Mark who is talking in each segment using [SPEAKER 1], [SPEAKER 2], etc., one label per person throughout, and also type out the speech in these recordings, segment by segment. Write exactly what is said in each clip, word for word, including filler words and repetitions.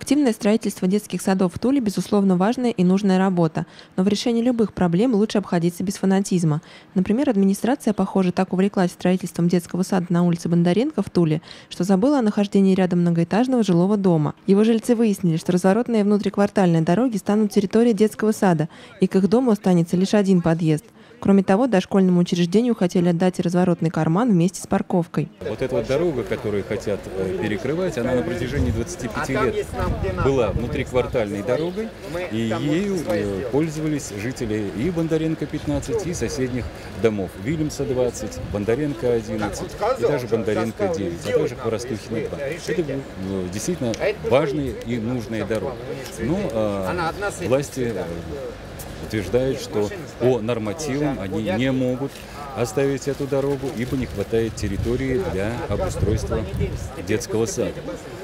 [SPEAKER 1] Активное строительство детских садов в Туле – безусловно важная и нужная работа, но в решении любых проблем лучше обходиться без фанатизма. Например, администрация, похоже, так увлеклась строительством детского сада на улице Бондаренко в Туле, что забыла о нахождении рядом многоэтажного жилого дома. Его жильцы выяснили, что разворотные внутриквартальные дороги станут территорией детского сада, и к их дому останется лишь один подъезд. Кроме того, дошкольному учреждению хотели отдать и разворотный карман вместе с парковкой.
[SPEAKER 2] Вот эта вот дорога, которую хотят перекрывать, она на протяжении двадцати пяти лет была внутриквартальной дорогой, и ею пользовались жители и Бондаренко пятнадцать, и соседних домов. Вильямса двадцать, Бондаренко одиннадцать и даже Бондаренко девять, а также Хворостухина два. Это действительно важные и нужные дороги. Но а, власти утверждают, что по нормативам они не могут оставить эту дорогу, ибо не хватает территории для обустройства детского сада.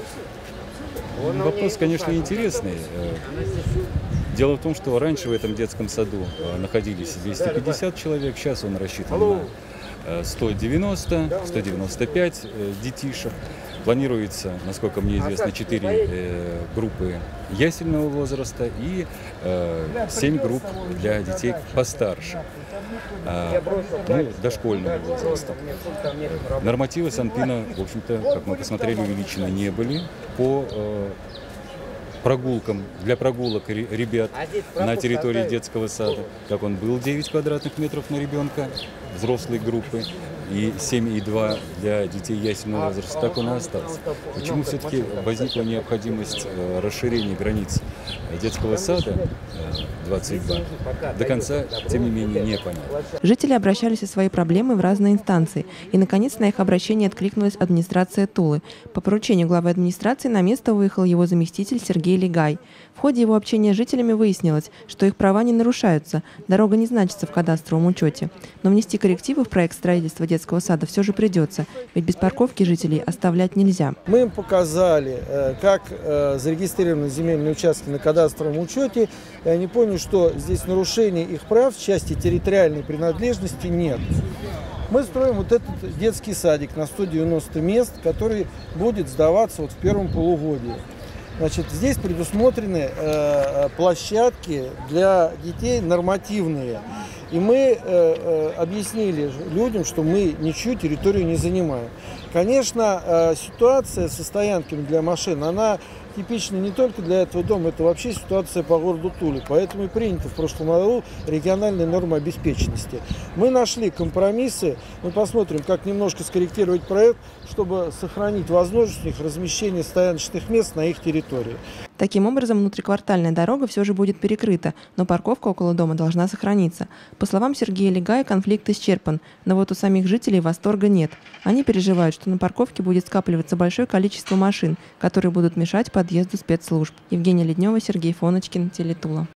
[SPEAKER 2] Вопрос, конечно, интересный. Дело в том, что раньше в этом детском саду находились двести пятьдесят человек, сейчас он рассчитан на сто девяносто — сто девяносто пять детишек. Планируется, насколько мне известно, четыре э, группы ясельного возраста и э, семь групп для детей постарше, э, ну, дошкольного возраста. Нормативы Санпина, в общем-то, как мы посмотрели, увеличены не были по э, прогулкам, для прогулок ребят на территории детского сада, как он был девять квадратных метров на ребенка взрослой группы и семь и два для детей ясельного возраста, так он и остался. Почему все-таки возникла необходимость расширения границ детского сада двадцать два, до конца, тем не менее, не понятно.
[SPEAKER 1] Жители обращались со своей проблемой в разные инстанции, и, наконец, на их обращение откликнулась администрация Тулы. По поручению главы администрации на место выехал его заместитель Сергей Лигай. В ходе его общения с жителями выяснилось, что их права не нарушаются, дорога не значится в кадастровом учете. Но внести коррективы в проект строительства детского сада все же придется, ведь без парковки жителей оставлять нельзя.
[SPEAKER 3] Мы им показали, как зарегистрированы земельные участки на кадастровом учете, и они поняли, что здесь нарушения их прав в части территориальной принадлежности нет. Мы строим вот этот детский садик на сто девяносто мест, который будет сдаваться вот в первом полугодии. Значит, здесь предусмотрены э, площадки для детей нормативные. И мы э, э, объяснили людям, что мы ничью территорию не занимаем. Конечно, э, ситуация со стоянками для машин, она типична не только для этого дома, это вообще ситуация по городу Туле. Поэтому и принято в прошлом году региональные нормы обеспеченности. Мы нашли компромиссы, мы посмотрим, как немножко скорректировать проект, чтобы сохранить возможность их размещения стояночных мест на их территории.
[SPEAKER 1] Таким образом, внутриквартальная дорога все же будет перекрыта, но парковка около дома должна сохраниться. По словам Сергея Лигая, конфликт исчерпан, но вот у самих жителей восторга нет. Они переживают, что на парковке будет скапливаться большое количество машин, которые будут мешать подъезду спецслужб. Евгения Леднева, Сергей Фоночкин, Телетула.